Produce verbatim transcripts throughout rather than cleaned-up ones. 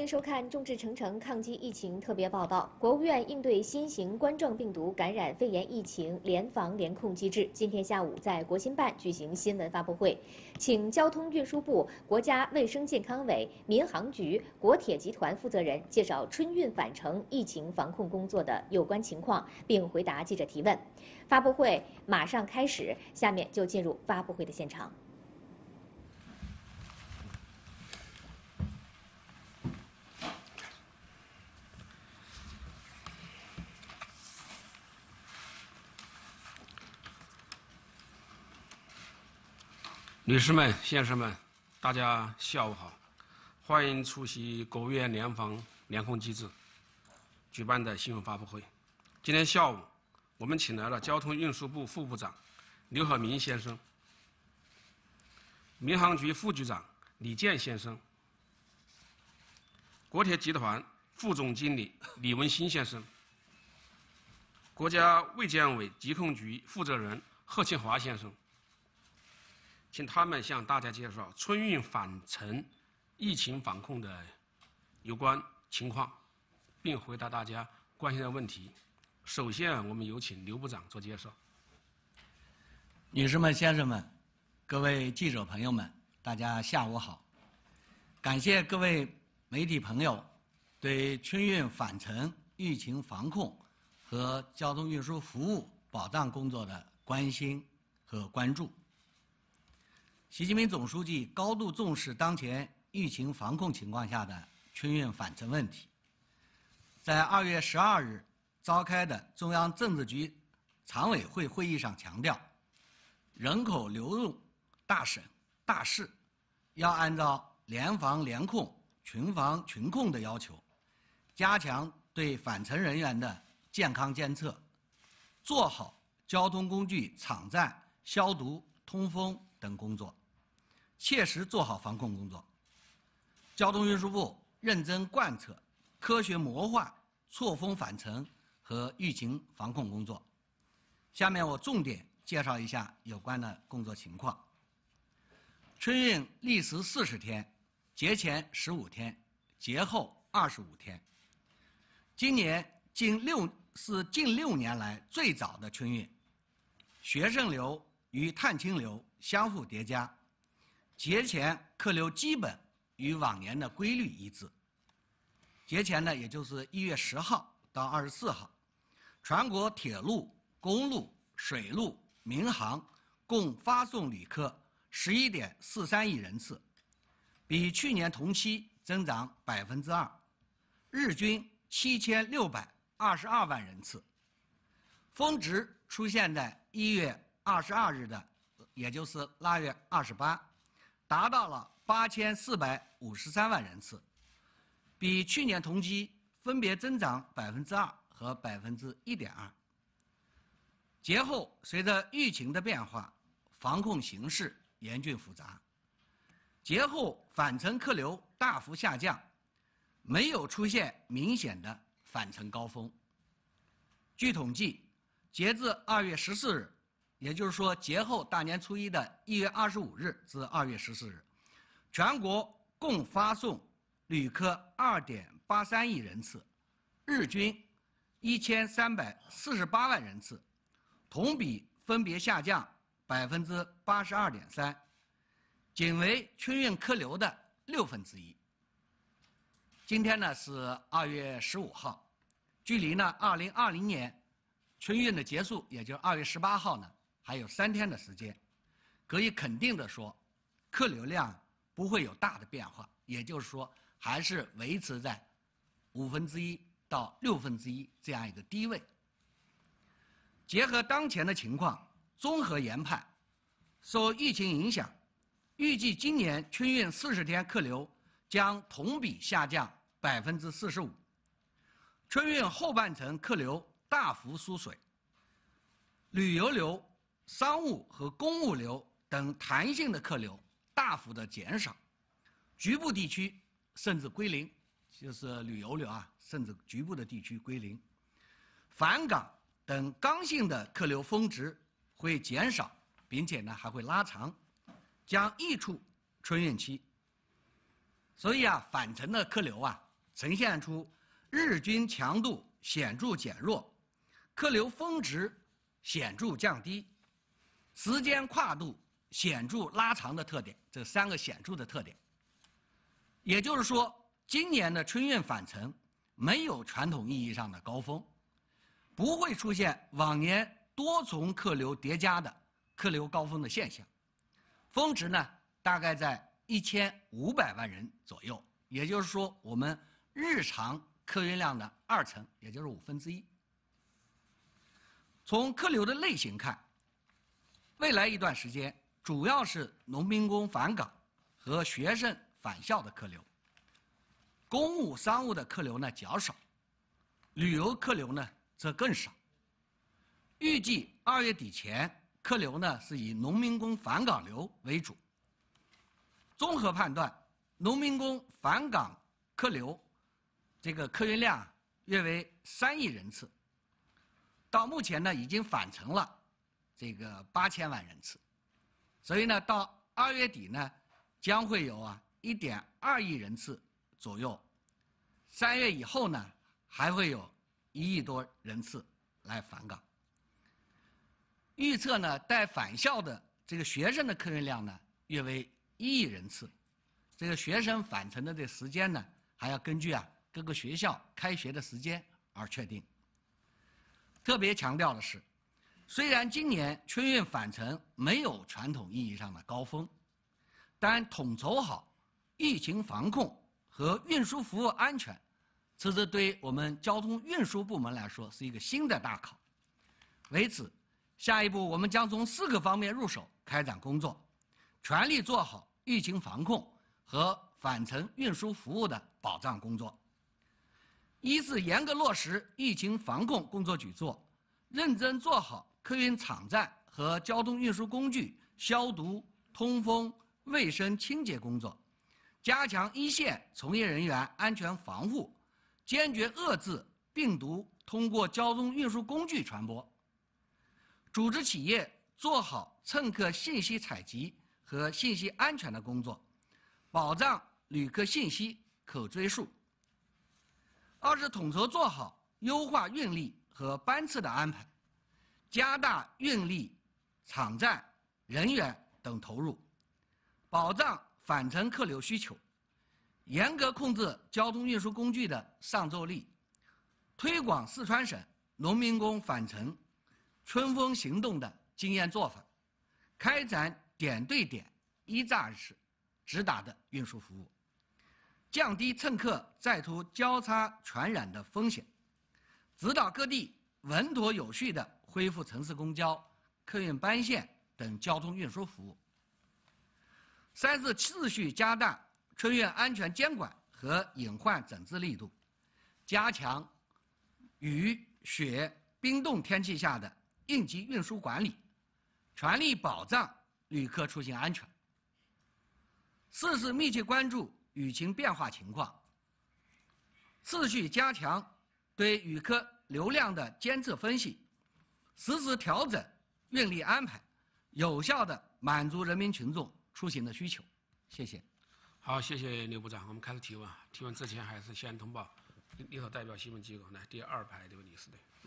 迎收看《众志成城抗击疫情特别报道》。国务院应对新型冠状病毒感染肺炎疫情联防联控机制，今天下午在国新办举行新闻发布会，请交通运输部、国家卫生健康委、民航局、国铁集团负责人介绍春运返程疫情防控工作的有关情况，并回答记者提问。发布会马上开始，下面就进入发布会的现场。 女士们、先生们，大家下午好！欢迎出席国务院联防联控机制举办的新闻发布会。今天下午，我们请来了交通运输部副部长刘和明先生、民航局副局长李健先生、国铁集团副总经理李文新先生、国家卫健委疾控局负责人贺庆华先生。 请他们向大家介绍春运返程疫情防控的有关情况，并回答大家关心的问题。首先，我们有请刘部长做介绍。 女士们、先生们，各位记者朋友们，大家下午好！感谢各位媒体朋友对春运返程疫情防控和交通运输服务保障工作的关心和关注。 习近平总书记高度重视当前疫情防控情况下的春运返程问题，在二月十二日召开的中央政治局常委会会议上强调，人口流入大省大市，要按照联防联控、群防群控的要求，加强对返程人员的健康监测，做好交通工具场站消毒、通风等工作。 切实做好防控工作。交通运输部认真贯彻科学模化错峰返程和疫情防控工作。下面我重点介绍一下有关的工作情况。春运历时四十天，节前十五天，节后二十五天。今年近六是近六年来最早的春运，学生流与探亲流相互叠加。 节前客流基本与往年的规律一致。节前呢，也就是一月十号到二十四号，全国铁路、公路、水路、民航共发送旅客十一点四三亿人次，比去年同期增长百分之二，日均七千六百二十二万人次。峰值出现在一月二十二日的，也就是腊月二十八。 达到了八千四百五十三万人次，比去年同期分别增长百分之二和百分之一点二。节后随着疫情的变化，防控形势严峻复杂，节后返程客流大幅下降，没有出现明显的返程高峰。据统计，截至二月十四日。 也就是说，节后大年初一的一月二十五日至二月十四日，全国共发送旅客二点八三亿人次，日均一千三百四十八万人次，同比分别下降百分之八十二点三，仅为春运客流的六分之一。今天呢是二月十五号，距离呢二零二零年春运的结束，也就是二月十八号呢。 还有三天的时间，可以肯定的说，客流量不会有大的变化，也就是说，还是维持在五分之一到六分之一这样一个低位。结合当前的情况，综合研判，受疫情影响，预计今年春运四十天客流将同比下降百分之四十五，春运后半程客流大幅缩水，旅游流。 商务和公务流等弹性的客流大幅的减少，局部地区甚至归零，就是旅游流啊，甚至局部的地区归零。返港等刚性的客流峰值会减少，并且呢还会拉长，将益处春运期。所以啊，返程的客流啊呈现出日均强度显著减弱、客流峰值显著降低、时间跨度显著拉长的特点，这三个显著的特点。也就是说，今年的春运返程没有传统意义上的高峰，不会出现往年多重客流叠加的客流高峰的现象。峰值呢，大概在一千五百万人左右，也就是说，我们日常客运量的二成，也就是五分之一。从客流的类型看，未来一段时间主要是农民工返岗和学生返校的客流，公务商务的客流呢较少，旅游客流呢则更少。预计二月底前，客流呢是以农民工返岗流为主。综合判断，农民工返岗客流这个客运量约为三亿人次，到目前呢已经返程了这个八千万人次，所以呢到二月底呢将会有啊一点二亿人次左右，三月以后呢还会有一亿多人次来返岗。预测呢待返校的这个学生的客运量呢约为一亿人次，这个学生返程的这个时间呢还要根据啊各个学校开学的时间而确定。特别强调的是，虽然今年春运返程没有传统意义上的高峰，但统筹好疫情防控和运输服务安全，这是对我们交通运输部门来说是一个新的大考。为此，下一步我们将从四个方面入手开展工作，全力做好疫情防控和返程运输服务的保障工作。一是严格落实疫情防控工作举措，认真做好客运场站和交通运输工具消毒、通风、卫生清洁工作，加强一线从业人员安全防护，坚决遏制病毒通过交通运输工具传播。组织企业做好乘客信息采集和信息安全的工作，保障旅客信息可追溯。二是统筹做好优化运力和班次的安排，加大运力、场站、人员等投入，保障返程客流需求，严格控制交通运输工具的上座率，推广四川省农民工返程春风行动的经验做法，开展点对点、一站式、直达的运输服务，降低乘客在途交叉传染的风险，指导各地稳妥有序地恢复城市公交、客运班线等交通运输服务。三是持续加大春运安全监管和隐患整治力度，加强雨、雪、冰冻天气下的应急运输管理，全力保障旅客出行安全。四是密切关注雨情变化情况，持续加强对旅客流量的监测分析，实时调整运力安排，有效地满足人民群众出行的需求。谢谢。 好，谢谢刘部长。我们开始提问。提问之前还是先通报立法代表新闻机构，来第二排这位女士的。嗯。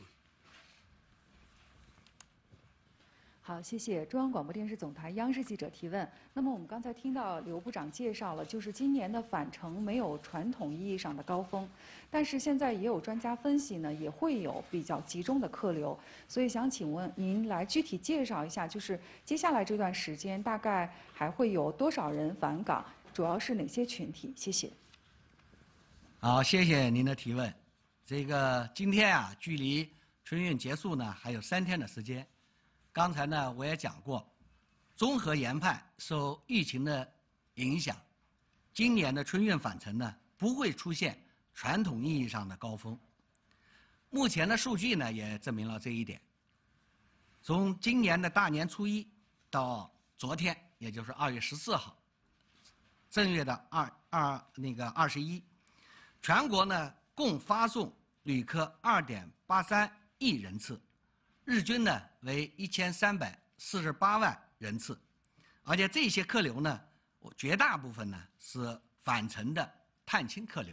好，谢谢中央广播电视总台央视记者提问。那么我们刚才听到刘部长介绍了，就是今年的返程没有传统意义上的高峰，但是现在也有专家分析呢，也会有比较集中的客流。所以想请问您来具体介绍一下，就是接下来这段时间大概还会有多少人返岗，主要是哪些群体？谢谢。 好，谢谢您的提问。这个今天啊，距离春运结束呢还有三天的时间。刚才呢，我也讲过，综合研判，受疫情的影响，今年的春运返程呢不会出现传统意义上的高峰。目前的数据呢也证明了这一点。从今年的大年初一到昨天，也就是二月十四号，正月的二二那个二十一，全国呢共发送旅客二点八三亿人次。日均呢为一千三百四十八万人次，而且这些客流呢，绝大部分呢是返程的探亲客流，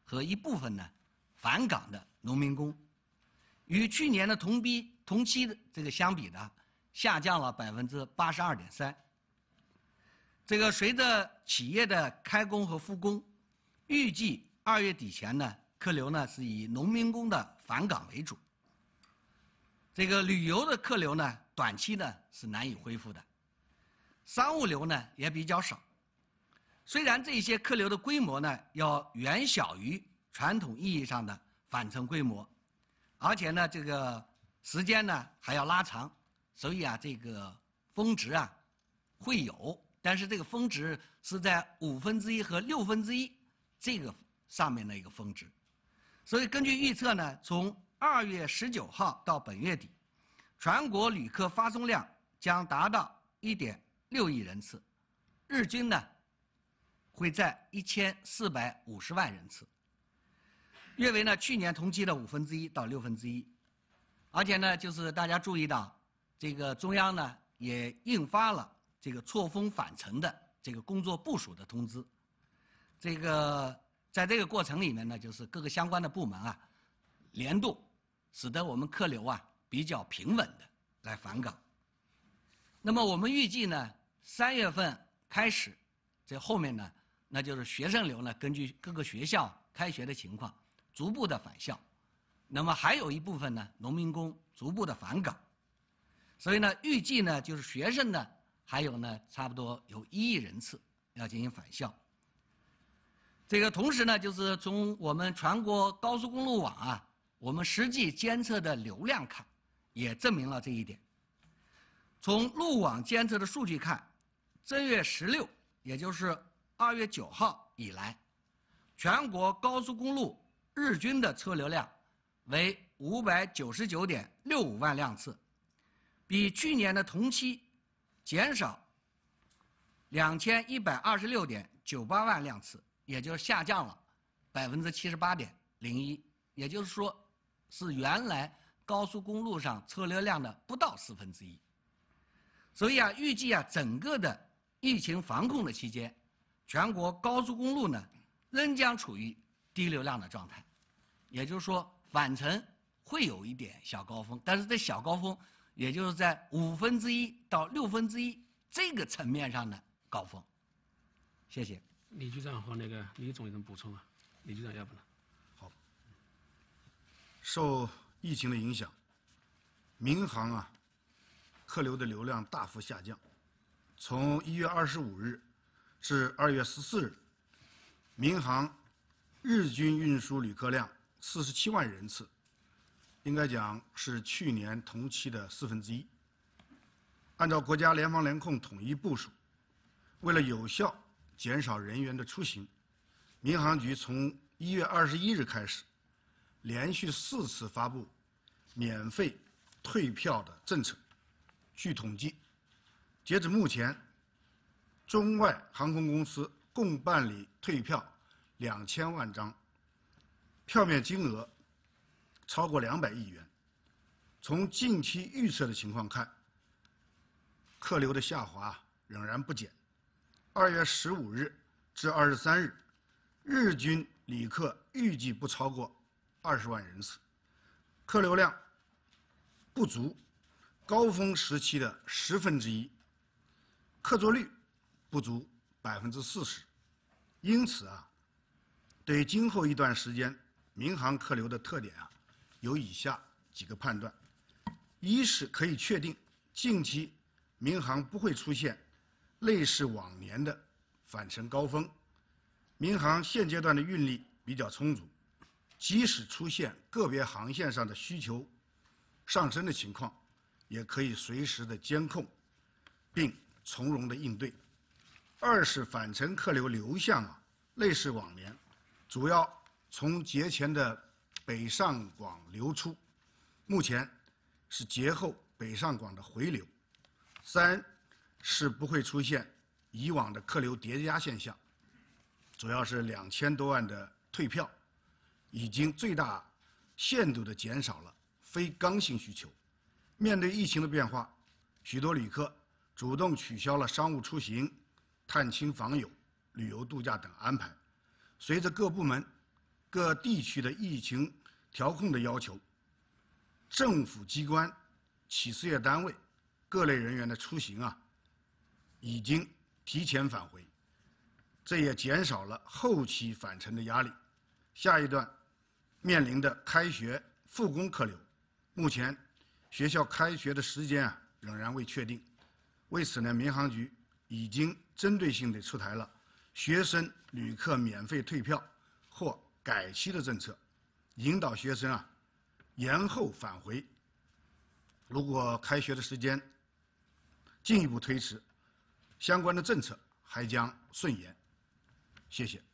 和一部分呢返岗的农民工，与去年的同比同期的这个相比呢，下降了百分之八十二点三。这个随着企业的开工和复工，预计二月底前呢，客流呢是以农民工的返岗为主。这个旅游的客流呢，短期呢是难以恢复的，商务流呢也比较少。虽然这些客流的规模呢要远小于传统意义上的返程规模，而且呢这个时间呢还要拉长，所以啊这个峰值啊会有，但是这个峰值是在五分之一和六分之一这个上面的一个峰值。所以根据预测呢，从二月十九号到本月底，全国旅客发送量将达到一点六亿人次，日均呢会在一千四百五十万人次，约为呢去年同期的五分之一到六分之一。而且呢，就是大家注意到，这个中央呢也印发了这个错峰返程的这个工作部署的通知。这个在这个过程里面呢，就是各个相关的部门啊联动，使得我们客流啊比较平稳的来返岗。那么我们预计呢，三月份开始，这后面呢，那就是学生流呢，根据各个学校开学的情况，逐步的返校。那么还有一部分呢，农民工逐步的返岗。所以呢，预计呢，就是学生呢，还有呢，差不多有一亿人次要进行返校。这个同时呢，就是从我们全国高速公路网啊，我们实际监测的流量看，也证明了这一点。从路网监测的数据看，正月十六，也就是二月九号以来，全国高速公路日均的车流量为五百九十九点六五万辆次，比去年的同期减少两千一百二十六点九八万辆次，也就是下降了百分之七十八点零一，也就是说，是原来高速公路上车流量的不到四分之一。所以啊，预计啊，整个的疫情防控的期间，全国高速公路呢仍将处于低流量的状态，也就是说，返程会有一点小高峰，但是这小高峰也就是在五分之一到六分之一这个层面上的高峰。谢谢。 李局长和那个李总有什么补充啊？李局长要不呢？ 好。受疫情的影响，民航啊客流的流量大幅下降。从一月二十五日至二月十四日，民航日均运输旅客量四十七万人次，应该讲是去年同期的四分之一。按照国家联防联控统一部署，为了有效减少人员的出行，民航局从一月二十一日开始，连续四次发布免费退票的政策。据统计，截止目前，中外航空公司共办理退票两千万张，票面金额超过两百亿元。从近期预测的情况看，客流的下滑仍然不减。二月十五日至二十三日，日均旅客预计不超过二十万人次，客流量不足高峰时期的十分之一，客座率不足百分之四十。因此啊，对于今后一段时间民航客流的特点啊，有以下几个判断：一是可以确定，近期民航不会出现类似往年的返程高峰，民航现阶段的运力比较充足，即使出现个别航线上的需求上升的情况，也可以随时的监控，并从容的应对。二是返程客流流向啊，类似往年，主要从节前的北上广流出，目前是节后北上广的回流。三是不会出现以往的客流叠加现象，主要是两千多万的退票，已经最大限度地减少了非刚性需求。面对疫情的变化，许多旅客主动取消了商务出行、探亲访友、旅游度假等安排。随着各部门各地区的疫情调控的要求，政府机关、企事业单位各类人员的出行啊，已经提前返回，这也减少了后期返程的压力。下一段面临的开学复工客流，目前学校开学的时间啊仍然未确定。为此呢，民航局已经针对性地出台了学生旅客免费退票或改期的政策，引导学生啊延后返回。如果开学的时间进一步推迟，相关的政策还将顺延。谢谢。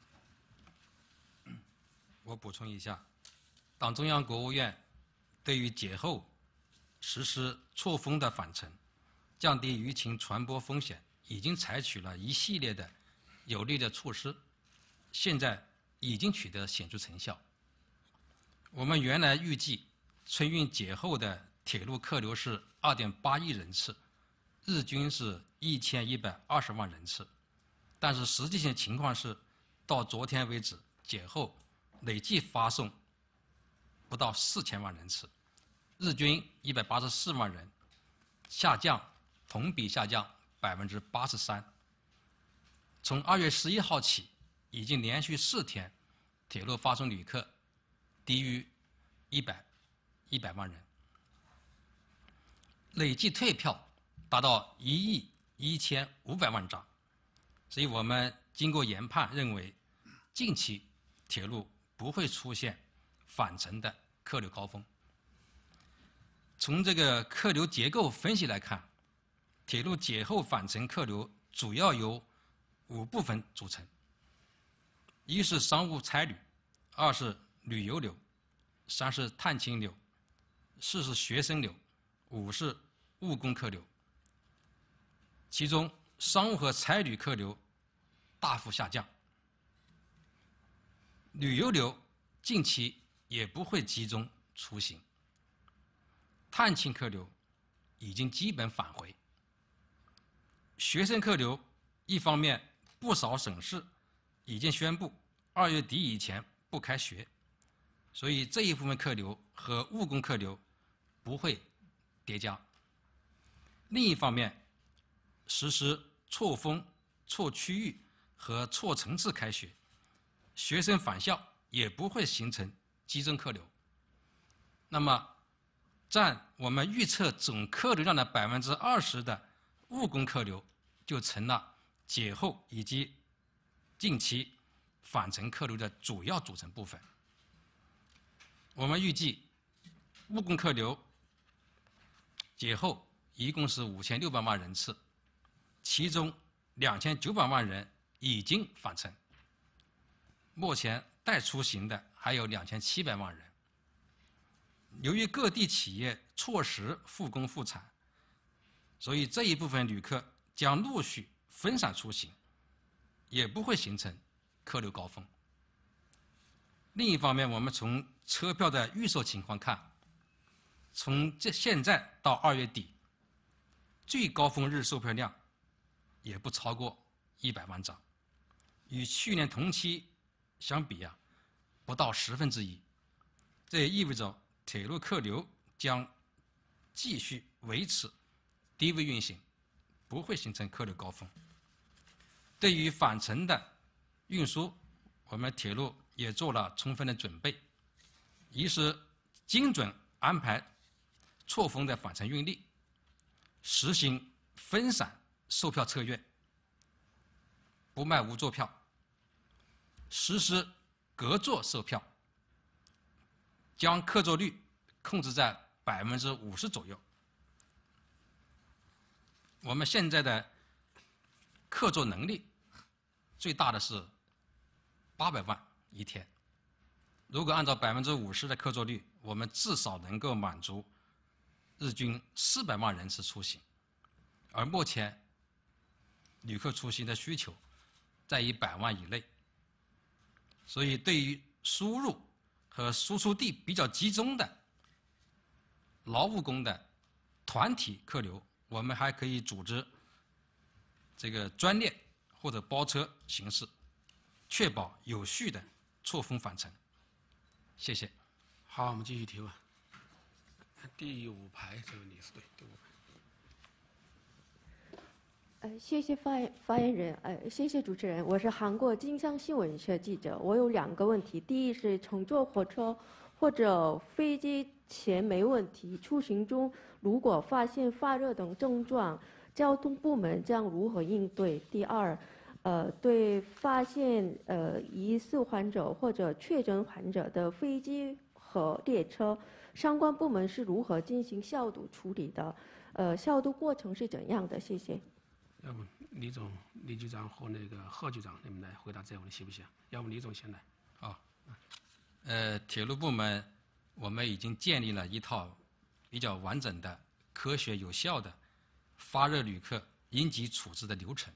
我补充一下，党中央、国务院对于节后实施错峰的返程，降低疫情传播风险，已经采取了一系列的有力的措施，现在已经取得显著成效。我们原来预计春运节后的铁路客流是 二点八亿人次，日均是一千一百二十万人次，但是实际性情况是，到昨天为止，节后累计发送不到四千万人次，日均一百八十四万人，下降，同比下降百分之八十三。从二月十一号起，已经连续四天，铁路发送旅客低于一百一百万人，累计退票达到一亿一千五百万张。所以我们经过研判认为，近期铁路不会出现返程的客流高峰。从这个客流结构分析来看，铁路节后返程客流主要由五部分组成：一是商务差旅，二是旅游流，三是探亲流，四是学生流，五是务工客流。其中商务和差旅客流大幅下降，旅游流近期也不会集中出行，探亲客流已经基本返回。学生客流一方面不少省市已经宣布二月底以前不开学，所以这一部分客流和务工客流不会叠加。另一方面，实施错峰、错区域和错层次开学，学生返校也不会形成激增客流。那么，占我们预测总客流量的百分之二十的务工客流，就成了节后以及近期返程客流的主要组成部分。我们预计，务工客流节后一共是五千六百万人次，其中两千九百万人已经返程，目前待出行的还有两千七百万人。由于各地企业错时复工复产，所以这一部分旅客将陆续分散出行，也不会形成客流高峰。另一方面，我们从车票的预售情况看，从这现在到二月底，最高峰日售票量也不超过一百万张，与去年同期相比啊，不到十分之一。这也意味着铁路客流将继续维持低位运行，不会形成客流高峰。对于返程的运输，我们铁路也做了充分的准备，一是精准安排错峰的返程运力，实行分散售票策略，不卖无座票，实施隔座售票，将客座率控制在百分之五十左右。我们现在的客座能力最大的是八百万一天，如果按照百分之五十的客座率，我们至少能够满足日均四百万人次出行，而目前旅客出行的需求在一百万以内，所以对于输入和输出地比较集中的劳务工的团体客流，我们还可以组织这个专列或者包车形式，确保有序的错峰返程。谢谢。 好，我们继续提问。第五排这位女士，对，第五排。 呃，谢谢发言发言人，呃，谢谢主持人，我是韩国金商新闻社记者。我有两个问题，第一是乘坐火车或者飞机前没问题，出行中如果发现发热等症状，交通部门将如何应对？第二，呃，对发现呃疑似患者或者确诊患者的飞机和列车，相关部门是如何进行消毒处理的？呃，消毒过程是怎样的？谢谢。 要不李总、李局长和那个贺局长，你们来回答这个问题，行不行？要不李总先来。 好，呃，铁路部门我们已经建立了一套比较完整的、科学有效的发热旅客应急处置的流程。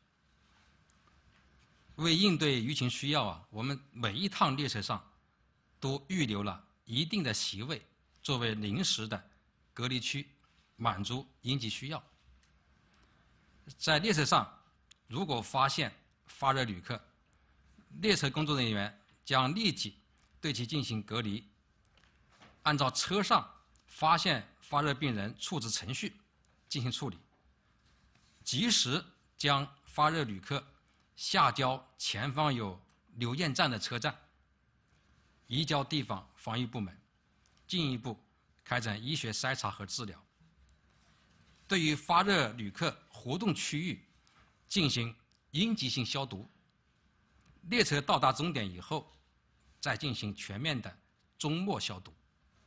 为应对舆情需要啊，我们每一趟列车上都预留了一定的席位作为临时的隔离区，满足应急需要。在列车上，如果发现发热旅客，列车工作人员将立即对其进行隔离，按照车上发现发热病人处置程序进行处理，及时将发热旅客下交前方有留验站的车站，移交地方防疫部门，进一步开展医学筛查和治疗。对于发热旅客活动区域进行应急性消毒，列车到达终点以后，再进行全面的终末消毒。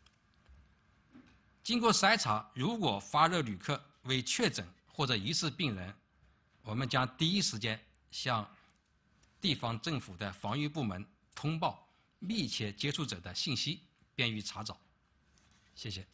经过筛查，如果发热旅客为确诊或者疑似病人，我们将第一时间向地方政府的防疫部门通报密切接触者的信息，便于查找。谢谢。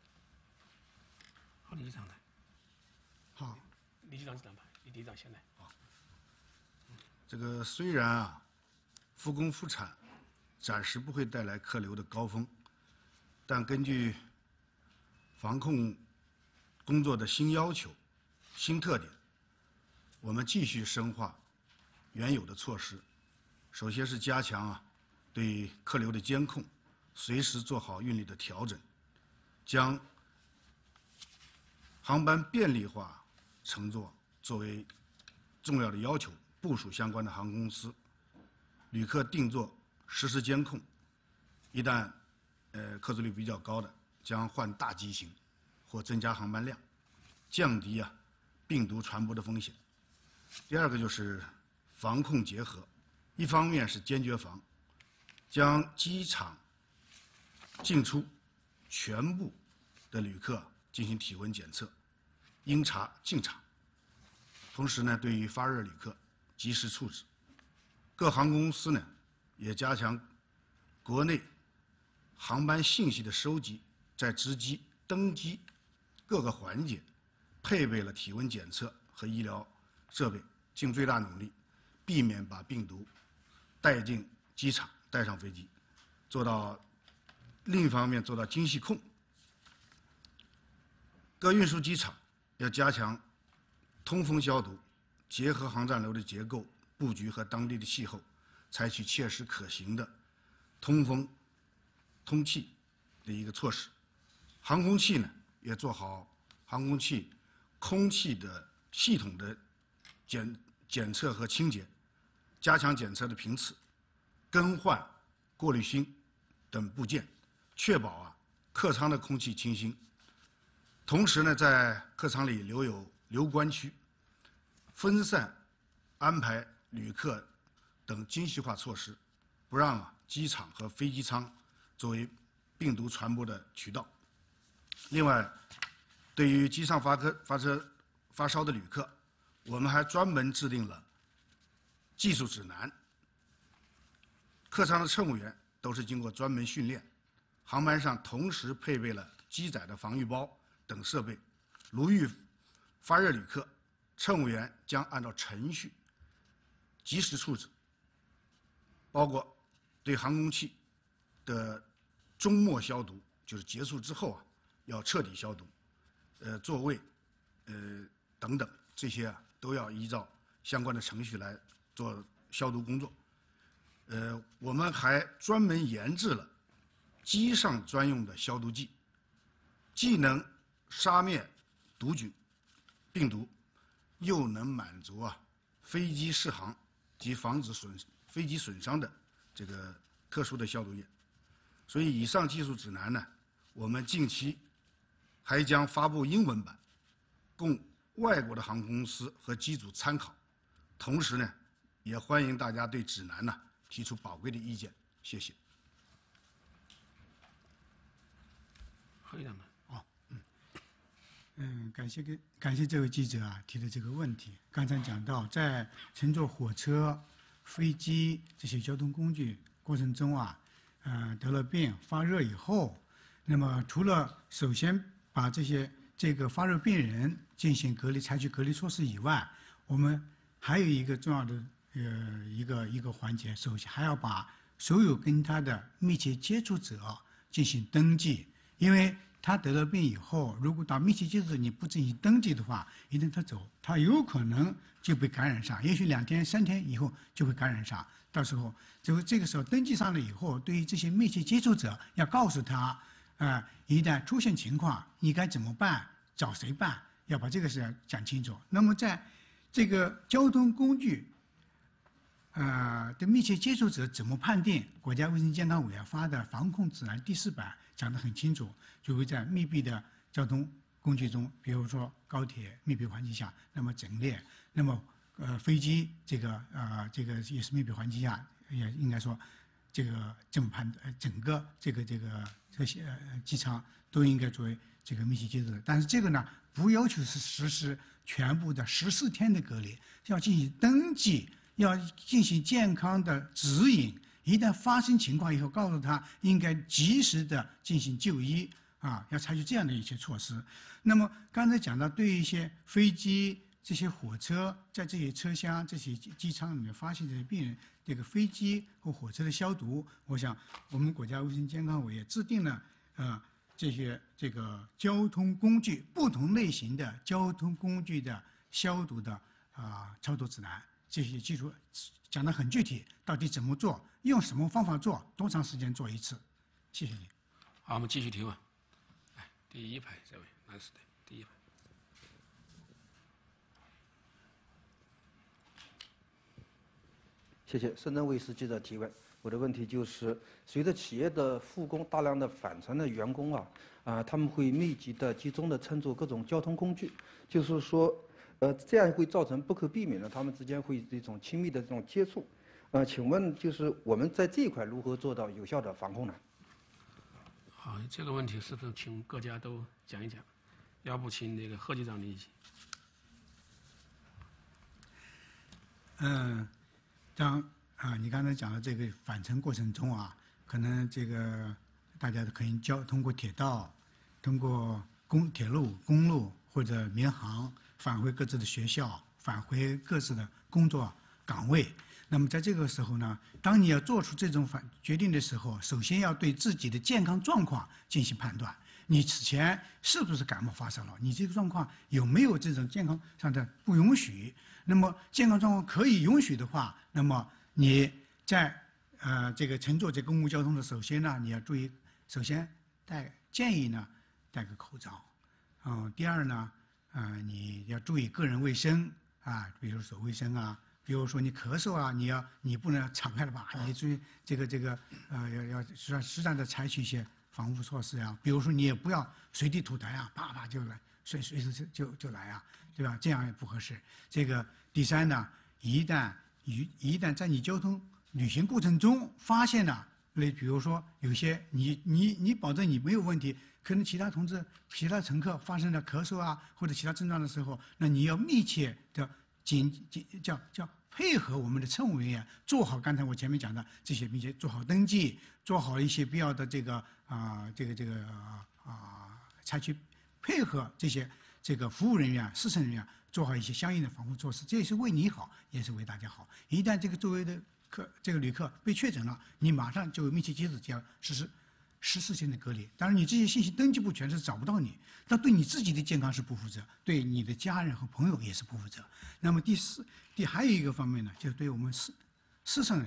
好，李局长来。 好， 李局长是哪排？李局长先来。好。 这个虽然啊，复工复产暂时不会带来客流的高峰，但根据防控工作的新要求、新特点，我们继续深化原有的措施。首先是加强啊对客流的监控，随时做好运力的调整，将航班便利化乘坐作为重要的要求，部署相关的航空公司，旅客定座实时监控，一旦呃客座率比较高的，将换大机型或增加航班量，降低啊病毒传播的风险。第二个就是防控结合，一方面是坚决防，将机场进出全部的旅客进行体温检测，应查尽查。同时呢，对于发热旅客及时处置。各航空公司呢，也加强国内航班信息的收集，在值机、登机各个环节配备了体温检测和医疗设备，尽最大努力避免把病毒带进机场、带上飞机，做到另一方面做到精细控。各运输机场要加强通风消毒，结合航站楼的结构布局和当地的气候，采取切实可行的通风、通气的一个措施。航空器呢，也做好航空器空气的系统的检检测和清洁，加强检测的频次，更换过滤芯等部件，确保啊客舱的空气清新。同时呢，在客舱里留有留观区，分散安排旅客等精细化措施，不让啊机场和飞机舱作为病毒传播的渠道。另外，对于机上发科发车发烧的旅客，我们还专门制定了技术指南。客舱的乘务员都是经过专门训练，航班上同时配备了机载的防御包等设备。如遇发热旅客，乘务员将按照程序及时处置，包括对航空器的终末消毒，就是结束之后啊要彻底消毒，呃座位，呃等等这些啊都要依照相关的程序来做消毒工作。 呃，我们还专门研制了机上专用的消毒剂，既能杀灭毒菌、病毒，又能满足啊飞机适航及防止损飞机损伤的这个特殊的消毒液。所以，以上技术指南呢，我们近期还将发布英文版，供外国的航空公司和机组参考。同时呢，也欢迎大家对指南呢提出宝贵的意见。谢谢。 可以的吗？ 哦，嗯，嗯，感谢给感谢这位记者啊提的这个问题。刚才讲到，在乘坐火车、飞机这些交通工具过程中啊，呃，得了病发热以后，那么除了首先把这些这个发热病人进行隔离、采取隔离措施以外，我们还有一个重要的呃一个一个环节，首先还要把所有跟他的密切接触者进行登记，因为他得了病以后，如果到密切接触者你不进行登记的话，一旦他走，他有可能就被感染上，也许两天、三天以后就会感染上。到时候，就这个时候登记上了以后，对于这些密切接触者，要告诉他，啊、呃，一旦出现情况，你该怎么办，找谁办，要把这个事讲清楚。那么在这个交通工具，呃的密切接触者怎么判定？国家卫生健康委员发的防控指南第四版讲得很清楚，就会在密闭的交通工具中，比如说高铁密闭环境下，那么整列，那么呃飞机这个呃这个也是密闭环境下，也应该说这个这么判呃整个这个这个这些呃机舱都应该作为这个密切接触者，但是这个呢不要求是实施全部的十四天的隔离，要进行登记，要进行健康的指引。一旦发生情况以后，告诉他应该及时的进行就医啊，要采取这样的一些措施。那么刚才讲到，对于一些飞机、这些火车，在这些车厢、这些机舱里面发现这些病人，这个飞机和火车的消毒，我想我们国家卫生健康委也制定了呃这些这个交通工具不同类型的交通工具的消毒的啊、呃、操作指南，这些技术讲得很具体，到底怎么做，用什么方法做，多长时间做一次？谢谢你。 好，我们继续提问。哎，第一排这位男士的第一排。 谢谢，深圳卫视记者提问。我的问题就是，随着企业的复工，大量的返程的员工啊，啊、呃，他们会密集的、集中的乘坐各种交通工具，就是说，呃，这样会造成不可避免的，他们之间会这种亲密的这种接触。呃，请问就是我们在这一块如何做到有效的防控呢？ 好，这个问题是不是请各家都讲一讲？要不请那个贺局长理解。 嗯，当啊，你刚才讲的这个返程过程中啊，可能这个大家可以交通过铁道，通过公铁路、公路或者民航返回各自的学校，返回各自的工作岗位。那么在这个时候呢，当你要做出这种反决定的时候，首先要对自己的健康状况进行判断。你此前是不是感冒发烧了？你这个状况有没有这种健康上的不允许？那么健康状况可以允许的话，那么你在呃这个乘坐这公共交通的，首先呢你要注意，首先戴建议呢戴个口罩，嗯、呃，第二呢，呃你要注意个人卫生啊，比如手卫生啊。比如说你咳嗽啊，你要你不能敞开了吧？你注意这个这个呃要要适适当的采取一些防护措施啊。比如说你也不要随地吐痰啊，啪啪就来，随随时就就就来啊，对吧？这样也不合适。这个第三呢，一旦一一旦在你交通旅行过程中发现了，那比如说有些你你你保证你没有问题，可能其他同志其他乘客发生了咳嗽啊或者其他症状的时候，那你要密切的紧紧叫叫。配合我们的乘务人员做好刚才我前面讲的这些，并且做好登记，做好一些必要的这个啊、呃、这个这个啊、呃、采取配合这些这个服务人员、试乘人员做好一些相应的防护措施，这也是为你好，也是为大家好。一旦这个周围的客这个旅客被确诊了，你马上就有密切接触就要实施十四天的隔离。当然，你这些信息登记不全是找不到你，那对你自己的健康是不负责，对你的家人和朋友也是不负责。那么第四，第还有一个方面呢，就是对我们试试乘人员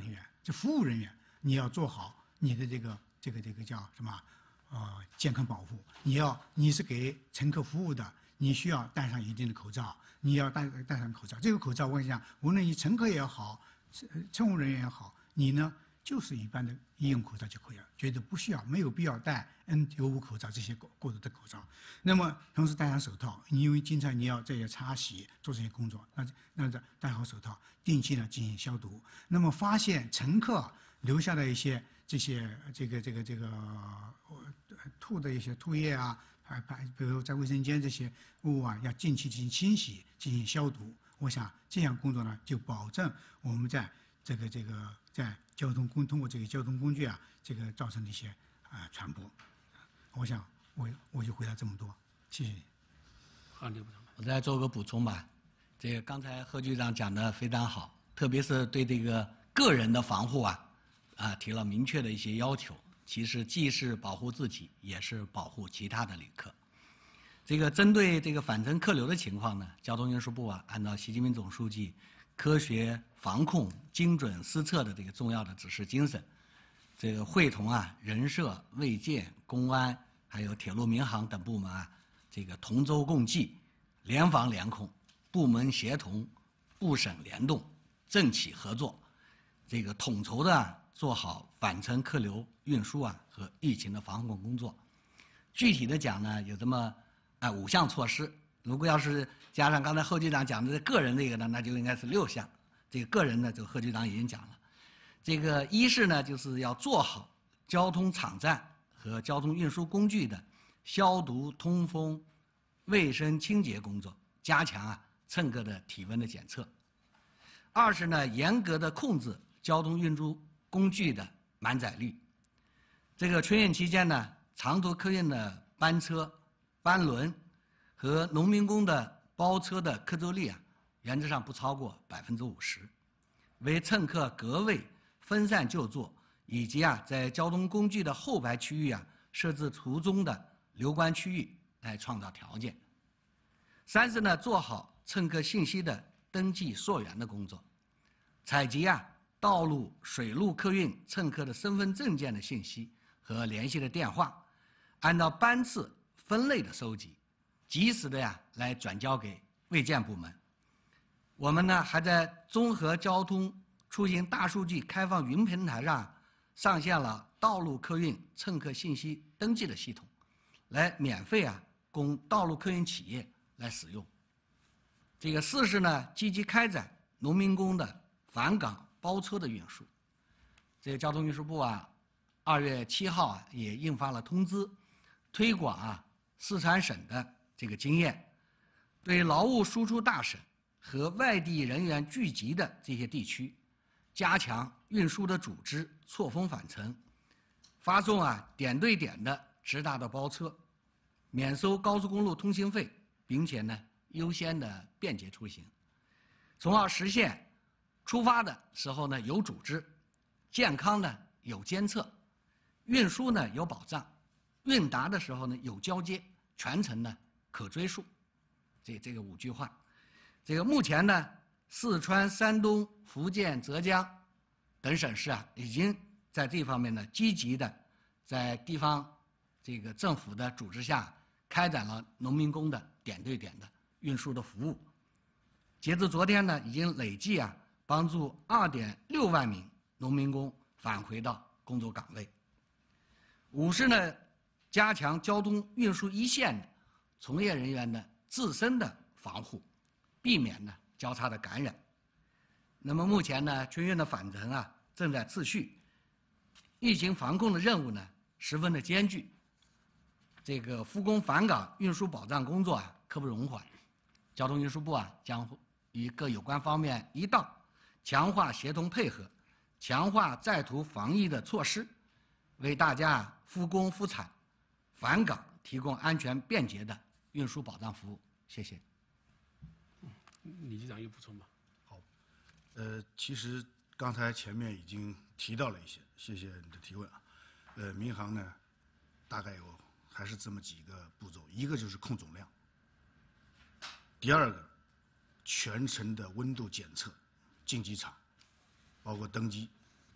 这服务人员你要做好你的这个这个这个叫什么？呃，健康保护。你要你是给乘客服务的，你需要戴上一定的口罩，你要戴戴上口罩。这个口罩，我跟你讲，无论你乘客也好，乘务人员也好，你呢就是一般的医用口罩就可以了，觉得不需要，没有必要戴 N 九五 口罩这些过过多的口罩。那么同时戴上手套，你因为经常你要这些擦洗做这些工作，那那这戴好手套，定期的进行消毒。那么发现乘客留下的一些这些这个这个这个吐的一些吐液啊，还还比如在卫生间这些物啊，要定期进行清洗，进行消毒。我想这项工作呢，就保证我们在这个这个在交通工通过这个交通工具啊，这个造成的一些啊、呃、传播。我想我我就回答这么多，谢谢你。 好，刘部长， 我再做个补充吧。这个刚才贺局长讲的非常好，特别是对这个个人的防护啊，啊提了明确的一些要求。其实既是保护自己，也是保护其他的旅客。这个针对这个返程客流的情况呢，交通运输部啊，按照习近平总书记科学防控、精准施策的这个重要的指示精神，这个会同啊人社、卫健、公安，还有铁路民航等部门啊，这个同舟共济、联防联控、部门协同、部省联动、政企合作，这个统筹的、啊、做好返程客流运输啊和疫情的防控工作。具体的讲呢，有这么啊五项措施。如果要是加上刚才贺局长讲的个人这个呢，那就应该是六项。这个个人呢，就贺局长已经讲了。这个一是呢，就是要做好交通场站和交通运输工具的消毒、通风、卫生清洁工作，加强啊乘客的体温的检测。二是呢，严格的控制交通运输工具的满载率。这个春运期间呢，长途客运的班车、班轮和农民工的包车的客座率啊，原则上不超过百分之五十，为乘客隔位、分散就坐，以及啊在交通工具的后排区域啊设置途中的留观区域来创造条件。三是呢，做好乘客信息的登记溯源的工作，采集啊道路、水路客运乘客的身份证件的信息和联系的电话，按照班次分类的收集，及时的呀来转交给卫健部门。我们呢还在综合交通出行大数据开放云平台上上线了道路客运乘客信息登记的系统，来免费啊供道路客运企业来使用。这个四是呢，积极开展农民工的返岗包车的运输。这个交通运输部啊，二月七号啊也印发了通知，推广啊四川省的这个经验，对劳务输出大省和外地人员聚集的这些地区，加强运输的组织，错峰返程，发送啊点对点的直达的包车，免收高速公路通行费，并且呢优先的便捷出行，从而实现出发的时候呢有组织，健康呢有监测，运输呢有保障，运达的时候呢有交接，全程呢可追溯。这这个五句话。这个目前呢，四川、山东、福建、浙江等省市啊，已经在这方面呢积极的在地方这个政府的组织下，开展了农民工的点对点的运输的服务。截至昨天呢，已经累计啊帮助二点六万名农民工返回到工作岗位。五是呢，加强交通运输一线的从业人员的自身的防护，避免呢交叉的感染。那么目前呢，春运的返程啊正在次序，疫情防控的任务呢十分的艰巨，这个复工返岗运输保障工作啊刻不容缓。交通运输部啊将与各有关方面一道，强化协同配合，强化在途防疫的措施，为大家复工复产、返岗提供安全便捷的运输保障服务。谢谢。 李局长有补充吗？ 好，呃，其实刚才前面已经提到了一些，谢谢你的提问啊。呃，民航呢，大概有还是这么几个步骤，一个就是控总量，第二个全程的温度检测，进机场，包括登机，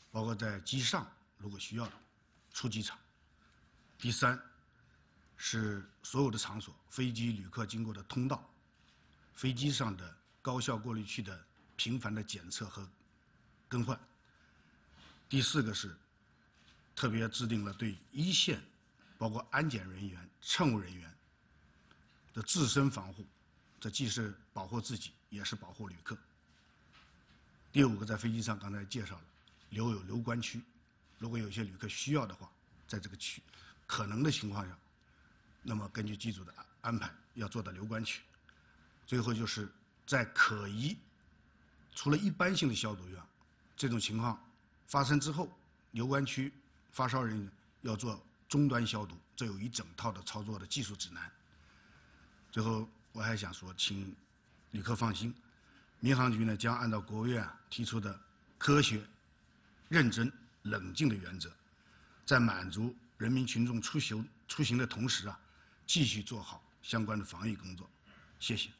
包括在机上如果需要的出机场。第三是所有的场所，飞机旅客经过的通道，飞机上的高效过滤器的频繁的检测和更换。第四个是特别制定了对一线，包括安检人员、乘务人员的自身防护，这既是保护自己，也是保护旅客。第五个，在飞机上刚才介绍了，留有留观区，如果有些旅客需要的话，在这个区可能的情况下，那么根据机组的安排要做到留观区。最后就是在可疑，除了一般性的消毒以外，这种情况发生之后，留观区发烧人员要做终端消毒，这有一整套的操作的技术指南。最后我还想说，请旅客放心，民航局呢将按照国务院提出的科学、认真、冷静的原则，在满足人民群众出行出行的同时啊，继续做好相关的防疫工作。谢谢。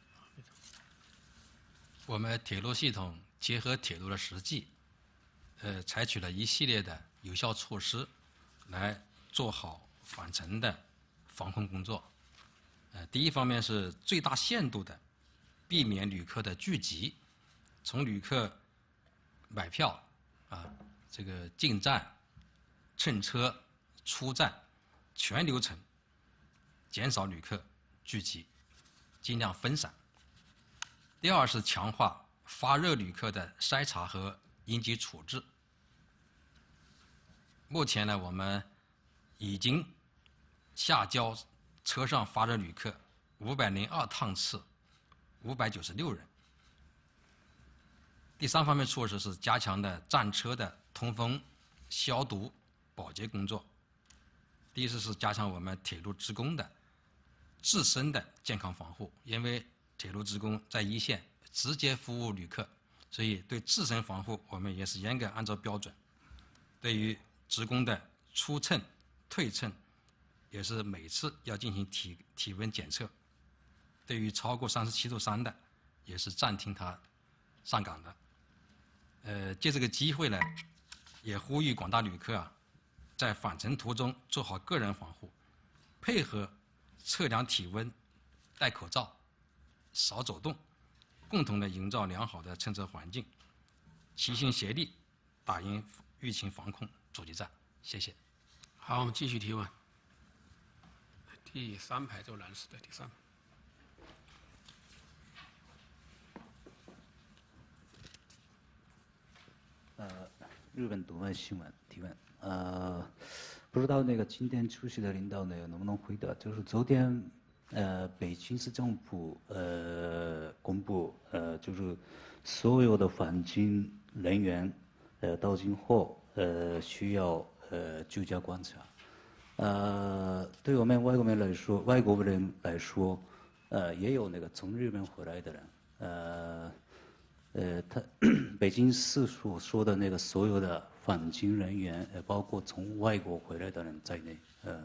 我们铁路系统结合铁路的实际，呃，采取了一系列的有效措施，来做好返程的防控工作。呃，第一方面是最大限度的避免旅客的聚集，从旅客买票啊，这个进站、乘车、出站全流程减少旅客聚集，尽量分散。第二是强化发热旅客的筛查和应急处置。目前呢，我们已经下交车上发热旅客五百零二趟次，五百九十六人。第三方面措施是加强的站车的通风、消毒、保洁工作。第四是加强我们铁路职工的自身的健康防护，因为铁路职工在一线直接服务旅客，所以对自身防护我们也是严格按照标准。对于职工的出乘、退乘，也是每次要进行体体温检测。对于超过三十七度三的，也是暂停他上岗的。呃，借这个机会呢，也呼吁广大旅客啊，在返程途中做好个人防护，配合测量体温、戴口罩、少走动，共同的营造良好的乘车环境，齐心协力打赢疫情防控阻击战。谢谢。 好，我们继续提问。第三排周男士的第三排。 呃，日本读卖新闻提问。呃，不知道那个今天出席的领导呢能不能回答？就是昨天，呃，北京市政府呃公布，呃，就是所有的返京人员，呃，到京后，呃，需要呃居家观察。呃，对我们外国人来说，外国人来说，呃，也有那个从日本回来的人，呃。呃，他北京市所说的那个所有的返京人员，呃，包括从外国回来的人在内，呃，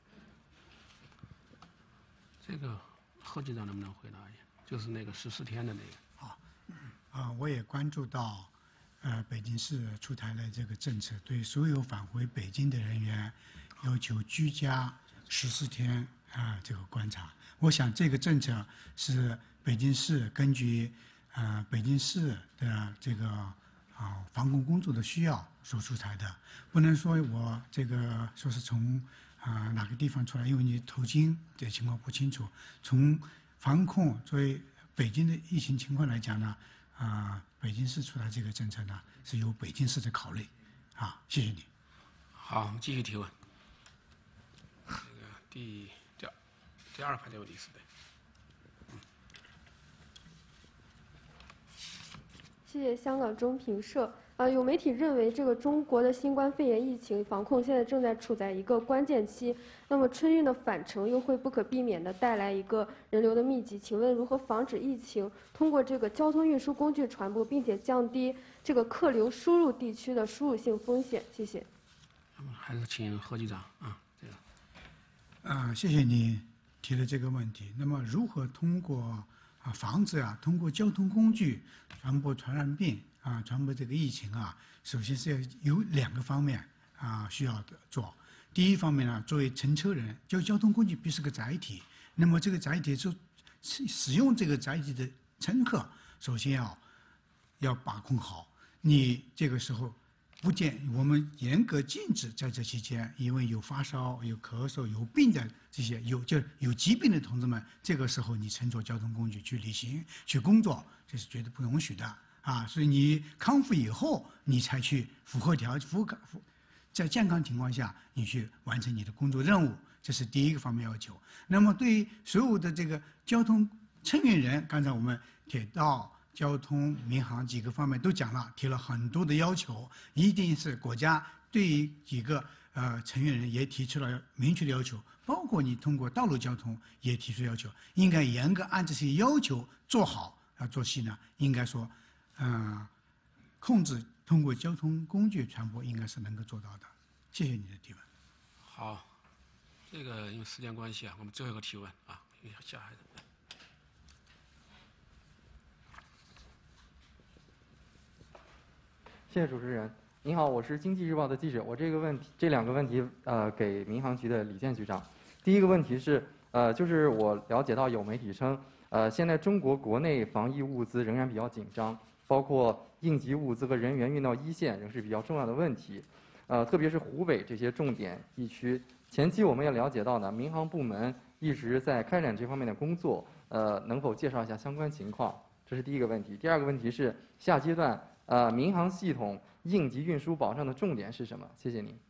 这个贺局长能不能回答一下？就是那个十四天的那个。 好，啊，我也关注到，呃，北京市出台了这个政策，对所有返回北京的人员要求居家十四天啊、呃、这个观察。我想这个政策是北京市根据。呃，北京市的这个啊、呃、防控工作的需要所出台的，不能说我这个说是从啊、呃、哪个地方出来，因为你途经这情况不清楚。从防控作为北京的疫情情况来讲呢，啊、呃，北京市出台这个政策呢，是由北京市的考虑。啊，谢谢你。 好，我们继续提问。这个第第二第二排这位女士的。 谢谢香港中评社。呃，有媒体认为，这个中国的新冠肺炎疫情防控现在正在处在一个关键期。那么春运的返程又会不可避免地带来一个人流的密集。请问如何防止疫情通过这个交通运输工具传播，并且降低这个客流输入地区的输入性风险？谢谢。 还是请贺局长啊，这个。 呃，谢谢你提的这个问题。那么如何通过啊，防止啊，通过交通工具传播传染病啊传播这个疫情啊，首先是要有两个方面啊需要的做。第一方面呢，作为乘车人，就交通工具必须是个载体，那么这个载体就使使用这个载体的乘客，首先要要把控好。你这个时候不建，我们严格禁止在这期间，因为有发烧、有咳嗽、有病的这些有就有疾病的同志们，这个时候你乘坐交通工具去旅行、去工作，这是绝对不允许的啊！所以你康复以后，你才去符合条符合符，在健康情况下，你去完成你的工作任务，这是第一个方面要求。那么对于所有的这个交通乘运人，刚才我们铁道、交通、民航几个方面都讲了，提了很多的要求，一定是国家对于几个呃乘运人也提出了明确的要求，包括你通过道路交通也提出要求，应该严格按这些要求做好啊做细呢，应该说，嗯、呃，控制通过交通工具传播应该是能够做到的。谢谢你的提问。 好，这个因为时间关系啊，我们最后一个提问啊，下一个。 谢谢主持人。您好，我是经济日报的记者。我这个问题，这两个问题，呃，给民航局的李健局长。第一个问题是，呃，就是我了解到有媒体称，呃，现在中国国内防疫物资仍然比较紧张，包括应急物资和人员运到一线仍是比较重要的问题。呃，特别是湖北这些重点疫区，前期我们也了解到呢，民航部门一直在开展这方面的工作。呃，能否介绍一下相关情况？这是第一个问题。第二个问题是，下阶段。呃，民航系统应急运输保障的重点是什么？谢谢您。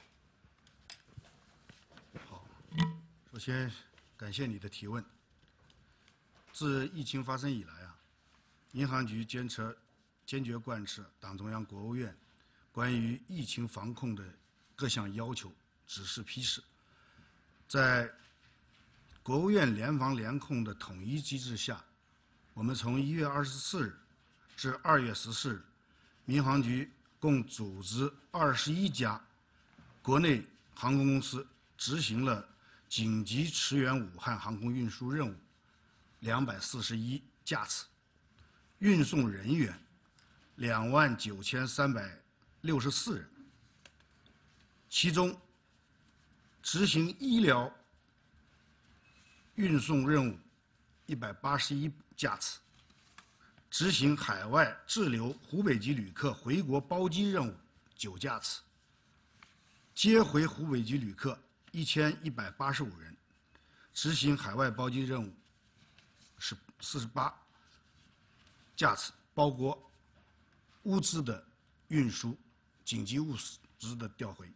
好，首先感谢你的提问。自疫情发生以来啊，民航局坚持坚决贯彻党中央、国务院关于疫情防控的各项要求、指示、批示，在国务院联防联控的统一机制下，我们从一月二十四日至二月十四日，民航局共组织二十一家国内航空公司执行了紧急驰援武汉航空运输任务两百四十一架次，运送人员两万九千三百六十四人，其中执行医疗运送任务一百八十一架次。执行海外滞留湖北籍旅客回国包机任务九架次，接回湖北籍旅客一千一百八十五人，执行海外包机任务是四十八架次，包括物资的运输、紧急物资的调回。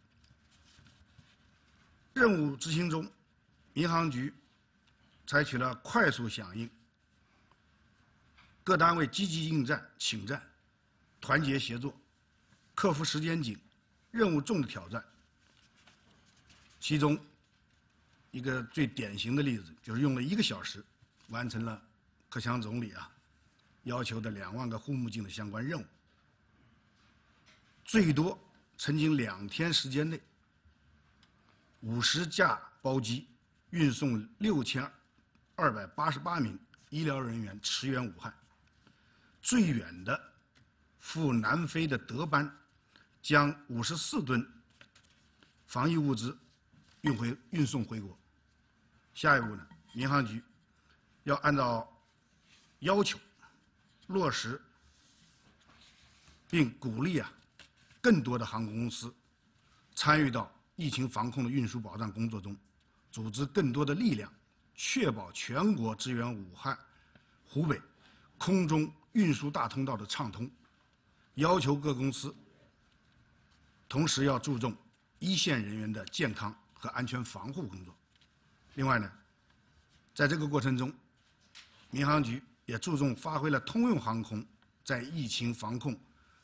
任务执行中，民航局采取了快速响应。各单位积极应战、请战，团结协作，克服时间紧、任务重的挑战。其中，一个最典型的例子就是用了一个小时，完成了克强总理啊要求的两万个护目镜的相关任务。最多曾经两天时间内，五十架包机运送六千二百八十八名医疗人员驰援武汉。最远的赴南非的德班，将五十四吨防疫物资运回运送回国。下一步呢，民航局要按照要求落实并鼓励啊更多的航空公司参与到疫情防控的运输保障工作中，组织更多的力量，确保全国支援武汉、湖北空中运输大通道的畅通，要求各公司同时要注重一线人员的健康和安全防护工作。另外呢，在这个过程中，民航局也注重发挥了通用航空在疫情防控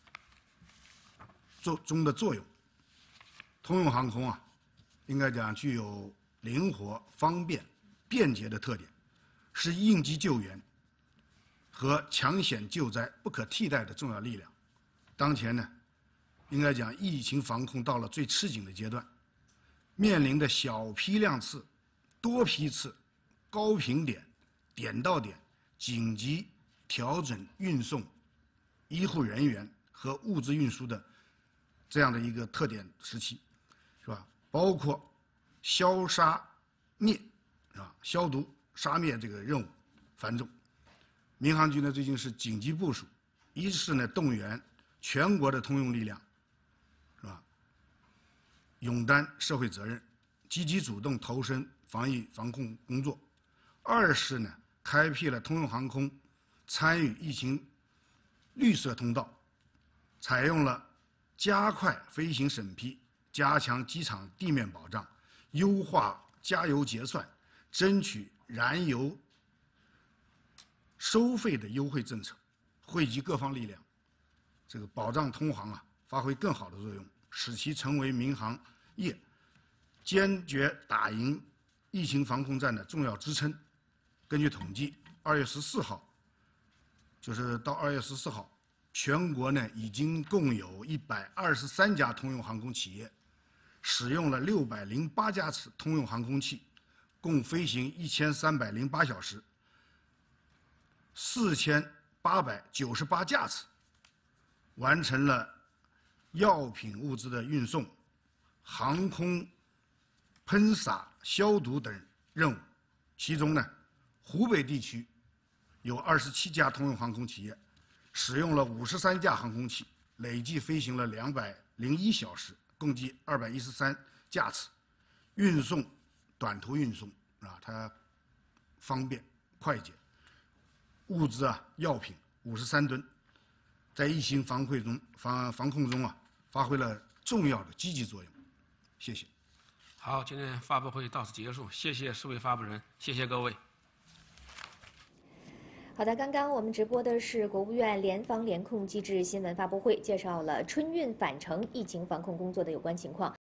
作中的作用。通用航空啊，应该讲具有灵活、方便、便捷的特点，是应急救援和抢险救灾不可替代的重要力量。当前呢，应该讲疫情防控到了最吃紧的阶段，面临的小批量次、多批次、高频点、点到点、紧急调整运送医护人员和物资运输的这样的一个特点时期，是吧？包括消杀灭，是吧？消毒杀灭这个任务繁重。民航局呢最近是紧急部署，一是呢动员全国的通用力量，是吧？勇担社会责任，积极主动投身防疫防控工作；二是呢开辟了通用航空参与疫情绿色通道，采用了加快飞行审批、加强机场地面保障、优化加油结算、争取燃油收费的优惠政策，汇集各方力量，这个保障通航啊发挥更好的作用，使其成为民航业坚决打赢疫情防控战的重要支撑。根据统计，二月十四号，就是到二月十四号，全国呢已经共有一百二十三家通用航空企业使用了六百零八架次通用航空器，共飞行一千三百零八小时。四千八百九十八架次，完成了药品物资的运送、航空喷洒、消毒等任务。其中呢，湖北地区有二十七家通用航空企业，使用了五十三架航空器，累计飞行了两百零一小时，共计二百一十三架次，运送短途运送啊，它方便快捷。物资啊，药品五十三吨，在疫情防控中防防控中啊，发挥了重要的积极作用。谢谢。 好，今天发布会到此结束，谢谢四位发布人，谢谢各位。 好的，刚刚我们直播的是国务院联防联控机制新闻发布会，介绍了春运返程疫情防控工作的有关情况。